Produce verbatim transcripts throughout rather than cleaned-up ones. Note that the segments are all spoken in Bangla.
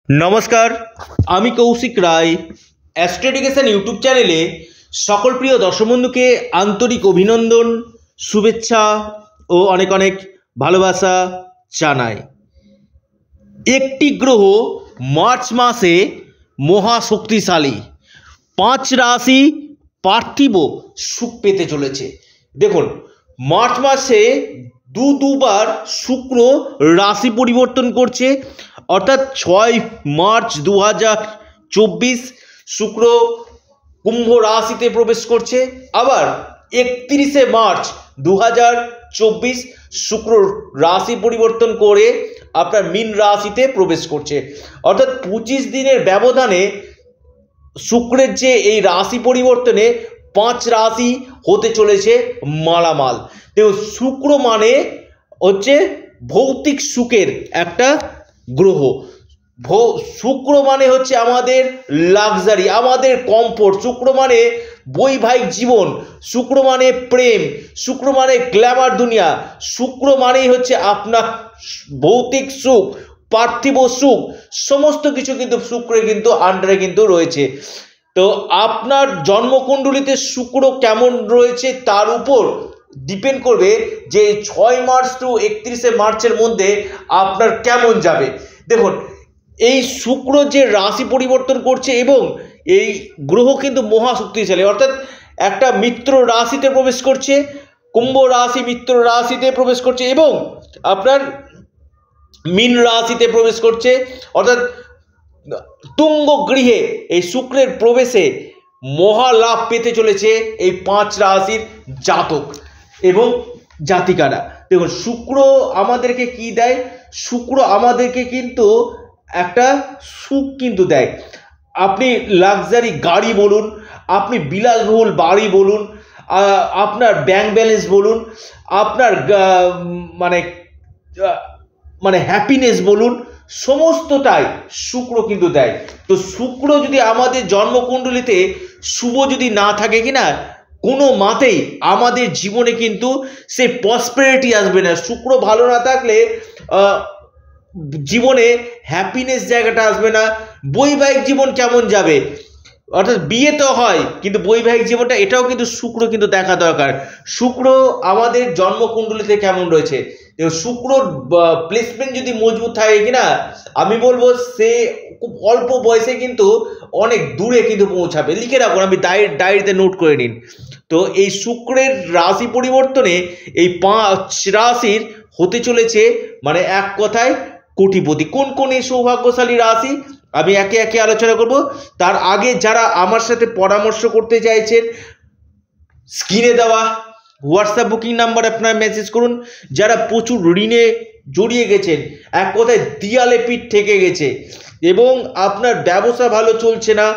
नमस्कार आमी Kaushik Roy Astro Education YouTube चैनेले सकल प्रिय दर्शक बंधुके आंतरिक अभिनंदन शुभेच्छा और अनेक अनेक भालोबासा जानाई। एकटी ग्रह मार्च मासे महाशक्तिशाली पाँच राशि पार्थिव सुख पेते चलेছে। देखुन मार्च मासे दु दुबार शुक्र राशि परिवर्तन करছে अर्थात छय मार्च दो हज़ार चौबीस शुक्र कुम्भ राशिते प्रवेश करছে আবার একত্রিশে मार्च दो हज़ार चौबीस शुक्र राशि परिवर्तन করে আপনার मीन राशिते प्रवेश করছে। अर्थात पच्चीस दिनेर ব্যবধানে शुक्रेर যে এই রাশি পরিবর্তনে पाँच राशि होते चलेছে মালামাল। তো শুক্র মানে হচ্ছে ভৌতিক সুখের একটা গ্রহ। শুক্র মানে হচ্ছে আমাদের লাক্সারি, আমাদের কমফোর্ট। শুক্র মানে বৈবাহিক জীবন, শুক্র মানে প্রেম, শুক্র মানে গ্ল্যামার দুনিয়া, শুক্র মানেই হচ্ছে আপনার ভৌতিক সুখ, পার্থিব সুখ, সমস্ত কিছু কিন্তু শুক্রের কিন্তু আন্ডারে কিন্তু রয়েছে। তো আপনার জন্মকুণ্ডলিতে শুক্র কেমন রয়েছে তার উপর ডিপেন্ড করবে যে ছয় মার্চ টু একত্রিশে মার্চের মধ্যে আপনার কেমন যাবে। দেখুন এই শুক্র যে রাশি পরিবর্তন করছে এবং এই গ্রহ কিন্তু মহাশক্তিশালী, অর্থাৎ একটা মিত্র রাশিতে প্রবেশ করছে, কুম্ভ রাশি মিত্র রাশিতে প্রবেশ করছে এবং আপনার মীন রাশিতে প্রবেশ করছে। অর্থাৎ তুঙ্গ গৃহে এই শুক্রের প্রবেশে মহালাভ পেতে চলেছে এই পাঁচ রাশির জাতক এবং জাতিকারা। দেখুন শুক্র আমাদেরকে কি দেয়? শুক্র আমাদেরকে কিন্তু একটা সুখ কিন্তু দেয়। আপনি লাক্সারি গাড়ি বলুন, আপনি বিলাসবহুল বাড়ি বলুন, আপনার ব্যাংক ব্যালেন্স বলুন, আপনার মানে মানে হ্যাপিনেস বলুন, সমস্তটাই শুক্র কিন্তু দেয়। তো শুক্র যদি আমাদের জন্মকুণ্ডলিতে শুভ যদি না থাকে কিনা কোনো মাতেই আমাদের জীবনে কিন্তু সে প্রসপেরিটি আসবে না। শুক্র ভালো না থাকলে জীবনে হ্যাপিনেস জায়গাটা আসবে না। বৈবাহিক জীবন কেমন যাবে? অর্থাৎ বিয়ে তো হয় কিন্তু বৈবাহিক জীবনটা এটাও কিন্তু শুক্র কিন্তু দেখা দরকার। শুক্র আমাদের জন্মকুণ্ডলিতে কেমন রয়েছে, শুক্র প্লেসমেন্ট যদি মজবুত থাকে কিনা আমি বলবো সে খুব অল্প বয়সে কিন্তু অনেক দূরে কিন্তু পৌঁছাবে। লিখে রাখুন, আমি ডায়েরি ডায়েরিতে নোট করে নিন। তো এই শুক্রের রাশি পরিবর্তনে এই পাঁচ রাশির হতে চলেছে মানে এক কথায় কোটিপতি। কোন কোন এই সৌভাগ্যশালী রাশি আমি একে একে আলোচনা করব। তার আগে যারা আমার সাথে পরামর্শ করতে চাইছেন স্ক্রিনে দেওয়া হোয়াটসঅ্যাপ বুকিং নাম্বার আপনারা মেসেজ করুন। যারা প্রচুর ঋণে জড়িয়ে গেছেন, এক কথায় দিয়ালে পিঠ থেকে গেছে এবং আপনার ব্যবসা ভালো চলছে না,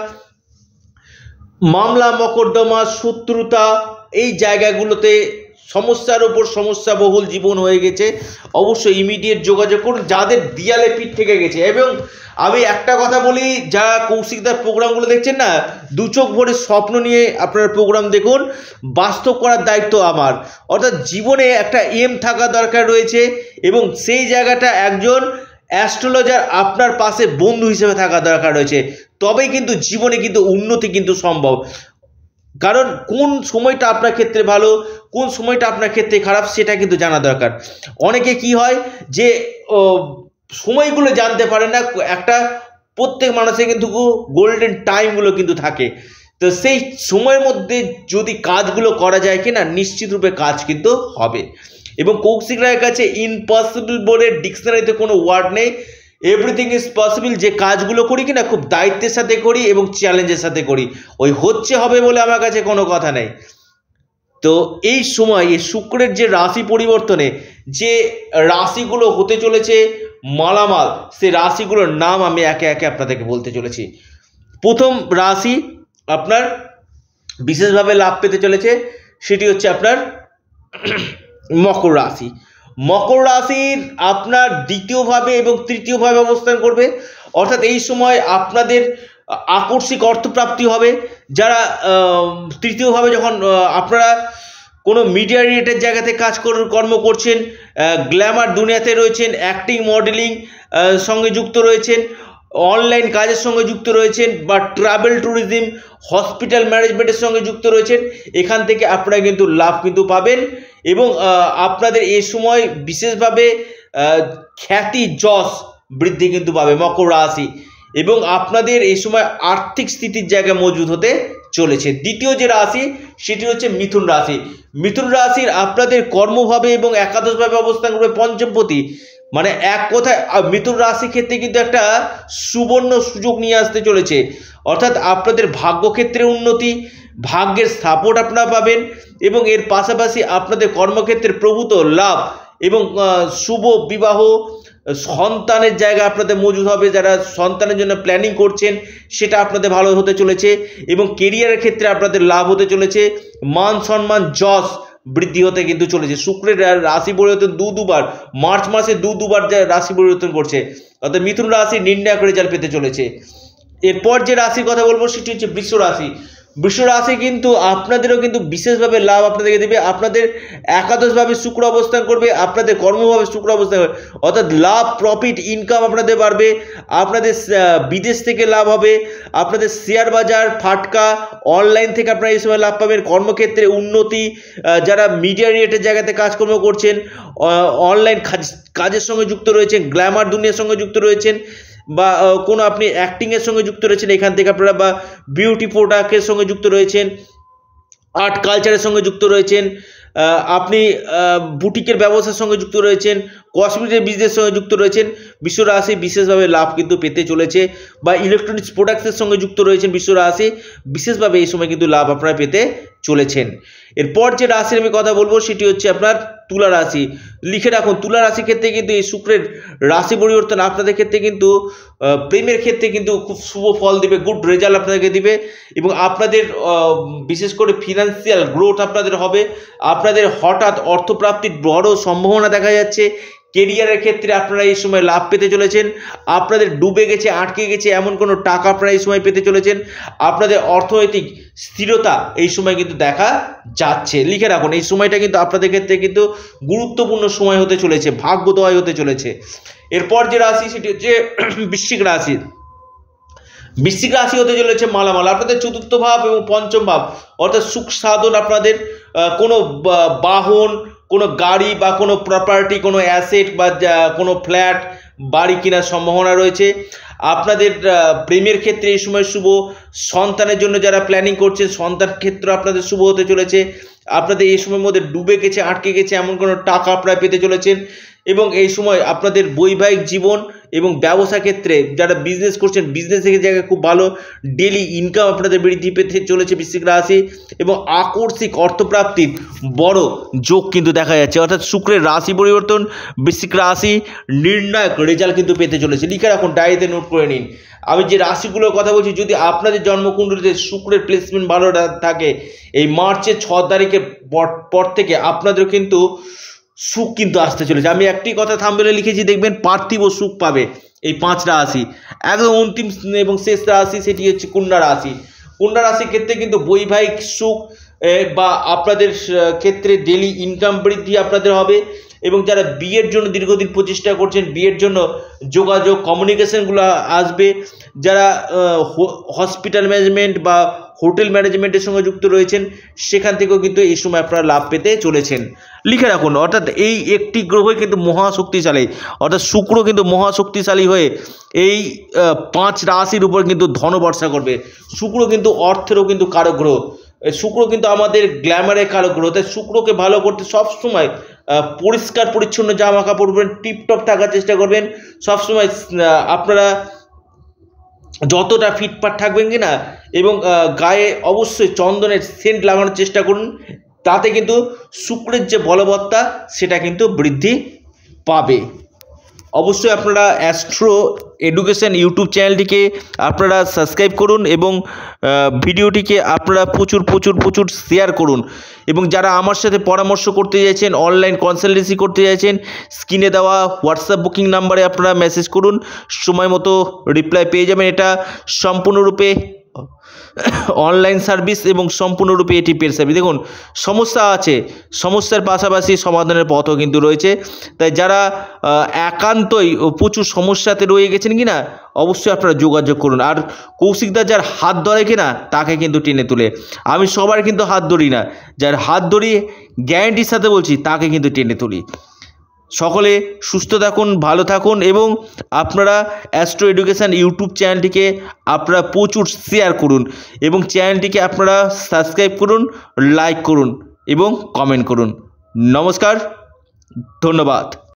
মামলা মকদ্দমা শত্রুতা এই জায়গাগুলোতে সমস্যার ওপর সমস্যা বহুল জীবন হয়ে গেছে, অবশ্যই ইমিডিয়েট যোগাযোগ করুন যাদের দিয়ালে পিঠ থেকে গেছে। এবং আমি একটা কথা বলি, যারা কৌশিকদার প্রোগ্রামগুলো দেখছেন না, দু চোখ ভরে স্বপ্ন নিয়ে আপনারা প্রোগ্রাম দেখুন, বাস্তব করার দায়িত্ব আমার। অর্থাৎ জীবনে একটা এম থাকা দরকার রয়েছে এবং সেই জায়গাটা একজন অ্যাস্ট্রোলজার আপনার পাশে বন্ধু হিসেবে থাকা দরকার রয়েছে, তবেই কিন্তু জীবনে কিন্তু উন্নতি কিন্তু সম্ভব। কারণ কোন সময়টা আপনার ক্ষেত্রে ভালো, কোন সময়টা আপনার ক্ষেত্রে খারাপ সেটা কিন্তু জানা দরকার। অনেকে কি হয় যে সময়গুলো জানতে পারে না, একটা প্রত্যেক মানুষের কিন্তু গোল্ডেন টাইমগুলো কিন্তু থাকে। তো সেই সময়ের মধ্যে যদি কাজগুলো করা যায় কিনা নিশ্চিত রূপে কাজ কিন্তু হবে। এবং কৌশিক রায়ের কাছে ইম্পসিবল বলে ডিকশনারিতে কোনো ওয়ার্ড নেই, এভরিথিং ইজ পসিবল। যে কাজগুলো করি কিনা খুব দায়িত্বের সাথে করি এবং চ্যালেঞ্জের সাথে করি, ওই হচ্ছে হবে বলে আমার কাছে কোনো কথা নেই। তো এই সময় এই শুক্রের যে রাশি পরিবর্তনে যে রাশিগুলো হতে চলেছে মালামাল, সেই রাশিগুলোর নাম আমি একে একে আপনাদেরকে বলতে চলেছি। প্রথম রাশি আপনার বিশেষভাবে লাভ পেতে চলেছে সেটি হচ্ছে আপনার মকর রাশি। মকর রাশির আপনার দ্বিতীয়ভাবে এবং তৃতীয়ভাবে অবস্থান করবে, অর্থাৎ এই সময় আপনাদের আকস্মিক অর্থপ্রাপ্তি হবে। যারা তৃতীয়ভাবে যখন আপনারা কোনো মিডিয়া রিলেটেড জায়গাতে কাজ কর্ম করছেন, গ্ল্যামার দুনিয়াতে রয়েছেন, অ্যাক্টিং মডেলিং সঙ্গে যুক্ত রয়েছেন, অনলাইন কাজের সঙ্গে যুক্ত রয়েছেন বা ট্রাভেল ট্যুরিজম হসপিটাল ম্যানেজমেন্টের সঙ্গে যুক্ত রয়েছেন, এখান থেকে আপনারা কিন্তু লাভ কিন্তু পাবেন। এবং আপনাদের এই সময় বিশেষভাবে খ্যাতি যশ বৃদ্ধি কিন্তু পাবে মকর রাশি, এবং আপনাদের এই সময় আর্থিক স্থিতির জায়গায় মজবুত হতে চলেছে। দ্বিতীয় যে রাশি সেটি হচ্ছে মিথুন রাশি। মিথুন রাশির আপনাদের কর্মভাবে এবং একাদশভাবে অবস্থান করবে পঞ্চমপতি, মানে এক কথায় মিথুন রাশি ক্ষেত্রে কিন্তু একটা সুবর্ণ সুযোগ নিয়ে আসতে চলেছে। অর্থাৎ আপনাদের ভাগ্যক্ষেত্রে উন্নতি, ভাগ্যের সাপোর্ট আপনারা পাবেন, এবং এর পাশাপাশি আপনাদের কর্মক্ষেত্রে প্রভূত লাভ এবং শুভ বিবাহ, সন্তানের জায়গা আপনাদের মজুদ হবে। যারা সন্তানের জন্য প্ল্যানিং করছেন সেটা আপনাদের ভালো হতে চলেছে, এবং কেরিয়ারের ক্ষেত্রে আপনাদের লাভ হতে চলেছে। মান সম্মান যশ বৃদ্ধি হতে কিন্তু চলেছে। শুক্রের রাশি পরিবর্তন দু দুবার মার্চ মাসে দু দুবার রাশি পরিবর্তন করছে, অর্থাৎ মিথুন রাশি নির্ণায়ক রেজাল্ট পেতে চলেছে। এরপর যে রাশির কথা বলবো সেটি হচ্ছে বৃষ রাশি। বৃষ রাশি কিন্তু আপনাদেরও কিন্তু বিশেষভাবে লাভ আপনাদেরকে দেবে। আপনাদের একাদশভাবে শুক্র অবস্থান করবে, আপনাদের কর্মভাবে শুক্র অবস্থান করবে, অর্থাৎ লাভ প্রফিট ইনকাম আপনাদের বাড়বে। আপনাদের বিদেশ থেকে লাভ হবে, আপনাদের শেয়ার বাজার ফাটকা অনলাইন থেকে আপনারা এই সময় লাভ পাবেন। কর্মক্ষেত্রে উন্নতি, যারা মিডিয়া রিলেটেড জায়গাতে কাজকর্ম করছেন, অনলাইন কাজের সঙ্গে যুক্ত রয়েছেন, গ্ল্যামার দুনিয়ার সঙ্গে যুক্ত রয়েছেন, বা কোনো আপনি অ্যাক্টিংয়ের সঙ্গে যুক্ত রয়েছেন এখান থেকে আপনারা, বা বিউটি প্রোডাক্টের সঙ্গে যুক্ত রয়েছেন, আর্ট কালচারের সঙ্গে যুক্ত রয়েছেন, আপনি বুটিকের ব্যবসার সঙ্গে যুক্ত রয়েছেন, কসমেটিক বিজনেসের সঙ্গে যুক্ত রয়েছেন, বৃষ রাশি বিশেষভাবে লাভ কিন্তু পেতে চলেছে। বা ইলেকট্রনিক্স প্রোডাক্টসের সঙ্গে যুক্ত রয়েছেন বৃষ রাশি, বিশেষভাবে এই সময় কিন্তু লাভ আপনারা পেতে চলেছেন। এরপর যে রাশির আমি কথা বলবো সেটি হচ্ছে আপনার তুলা রাশি। লিখে রাখুন, তুলা রাশির ক্ষেত্রে কিন্তু এই শুক্রের রাশি পরিবর্তন আপনাদের ক্ষেত্রে কিন্তু প্রেমের ক্ষেত্রে কিন্তু খুব শুভ ফল দিবে, গুড রেজাল্ট আপনাদেরকে দিবে, এবং আপনাদের বিশেষ করে ফিনান্সিয়াল গ্রোথ আপনাদের হবে। আপনাদের হঠাৎ অর্থপ্রাপ্তির বড় সম্ভাবনা দেখা যাচ্ছে। কেরিয়ারের ক্ষেত্রে আপনারা এই সময় লাভ পেতে চলেছেন। আপনাদের ডুবে গেছে, আটকে গেছে এমন কোনো টাকা আপনারা এই সময় পেতে চলেছেন। আপনাদের অর্থনৈতিক স্থিরতা এই সময় কিন্তু দেখা যাচ্ছে। লিখে রাখুন, এই সময়টা কিন্তু আপনাদের ক্ষেত্রে কিন্তু গুরুত্বপূর্ণ সময় হতে চলেছে, ভাগ্যোদয় হতে চলেছে। এরপর যে রাশি সেটি হচ্ছে বৃশ্চিক রাশি। বৃশ্চিক রাশি হতে চলেছে মালামাল। আপনাদের চতুর্থ ভাব এবং পঞ্চম ভাব, অর্থাৎ সুখ সাধন, আপনাদের কোনো বাহন, কোনো গাড়ি বা কোনো প্রপার্টি, কোনো অ্যাসেট বা কোনো ফ্ল্যাট বাড়ি কেনার সম্ভাবনা রয়েছে। আপনাদের প্রেমের ক্ষেত্রে এই সময় শুভ, সন্তানের জন্য যারা প্ল্যানিং করছেন সন্তান ক্ষেত্র আপনাদের শুভ হতে চলেছে। আপনাদের এই সময়ের মধ্যে ডুবে গেছে, আটকে গেছে এমন কোনো টাকা আপনারা পেতে চলেছেন, এবং এই সময় আপনাদের বৈবাহিক জীবন এবং ব্যবসা ক্ষেত্রে যারা বিজনেস করছেন বিজনেসের জায়গায় খুব ভালো ডেলি ইনকাম আপনাদের বৃদ্ধি পেতে চলেছে বৃশ্চিক রাশি, এবং আকস্মিক অর্থপ্রাপ্তির বড় যোগ কিন্তু দেখা যাচ্ছে। অর্থাৎ শুক্রের রাশি পরিবর্তন বৃশ্চিক রাশি নির্ণায়ক রেজাল্ট কিন্তু পেতে চলেছে। লিখে রাখুন, ডায়েরিতে নোট করে নিন। আমি যে রাশিগুলোর কথা বলছি, যদি আপনাদের জন্মকুণ্ডলীতে শুক্রের প্লেসমেন্ট ভালো থাকে, এই মার্চের ছ তারিখের পর থেকে আপনাদের কিন্তু সুখ কিন্তু আসতে চলেছে। আমি একটি কথা থাম্বনেলে লিখেছি, দেখবেন পার্থিব সুখ পাবে এই পাঁচ রাশি। একদম অন্তিম এবং শেষ রাশি সেটি হচ্ছে কন্যা রাশি। কন্যা রাশির ক্ষেত্রে কিন্তু বৈবাহিক সুখ বা আপনাদের ক্ষেত্রে ডেলি ইনকাম বৃদ্ধি আপনাদের হবে, এবং যারা বিয়ের জন্য দীর্ঘদিন প্রচেষ্টা করছেন বিয়ের জন্য যোগাযোগ কমিউনিকেশনগুলো আসবে। যারা হসপিটাল ম্যানেজমেন্ট বা হোটেল ম্যানেজমেন্টের সঙ্গে যুক্ত রয়েছেন সেখান থেকেও কিন্তু এই সময় আপনারা লাভ পেতে চলেছেন। লিখে রাখুন, অর্থাৎ এই একটি গ্রহই কিন্তু মহাশক্তিশালী, অর্থাৎ শুক্র কিন্তু মহাশক্তিশালী হয়ে এই পাঁচ রাশির উপর কিন্তু ধনবর্ষা করবে। শুক্র কিন্তু অর্থেরও কিন্তু কারক গ্রহ, শুক্র কিন্তু আমাদের গ্ল্যামারের কারক গ্রহ। তাই শুক্রকে ভালো করতে সবসময় পরিষ্কার পরিচ্ছন্ন জামা কাপড় পরবেন, টিপটপ থাকার চেষ্টা করবেন। সবসময় আপনারা যতটা ফিটফাট থাকবেন কি না, এবং গায়ে অবশ্যই চন্দনের সেন্ট লাগানোর চেষ্টা করুন, তাতে কিন্তু শুক্রের যে বলবত্তা সেটা কিন্তু বৃদ্ধি পাবে। অবশ্যই আপনারা অ্যাস্ট্রো এডুকেশন ইউটিউব চ্যানেলটিকে আপনারা সাবস্ক্রাইব করুন, এবং ভিডিওটিকে আপনারা প্রচুর প্রচুর প্রচুর শেয়ার করুন। এবং যারা আমার সাথে পরামর্শ করতে চাইছেন, অনলাইন কনসালটেন্সি করতে চাইছেন, স্ক্রিনে দেওয়া হোয়াটসঅ্যাপ বুকিং নাম্বারে আপনারা মেসেজ করুন, সময় মতো রিপ্লাই পেয়ে যাবেন। এটা সম্পূর্ণরূপে অনলাইন সার্ভিস এবং সম্পূর্ণরূপে এটি পেড সার্ভিস। দেখুন সমস্যা আছে, সমস্যার পাশাপাশি সমাধানের পথও কিন্তু রয়েছে। তাই যারা একান্তই প্রচুর সমস্যাতে রয়ে গেছেন কিনা অবশ্যই আপনারা যোগাযোগ করুন। আর কৌশিকদা যার হাত ধরে কিনা তাকে কিন্তু টেনে তুলে, আমি সবার কিন্তু হাত ধরি না, যার হাত ধরি গ্যারান্টির সাথে বলছি তাকে কিন্তু টেনে তুলি। সকলে সুস্থ থাকুন, ভালো থাকুন এবং আপনারা অ্যাস্ট্রো এডুকেশান ইউটিউব চ্যানেলটিকে আপনারা প্রচুর শেয়ার করুন এবং চ্যানেলটিকে আপনারা সাবস্ক্রাইব করুন, লাইক করুন এবং কমেন্ট করুন। নমস্কার, ধন্যবাদ।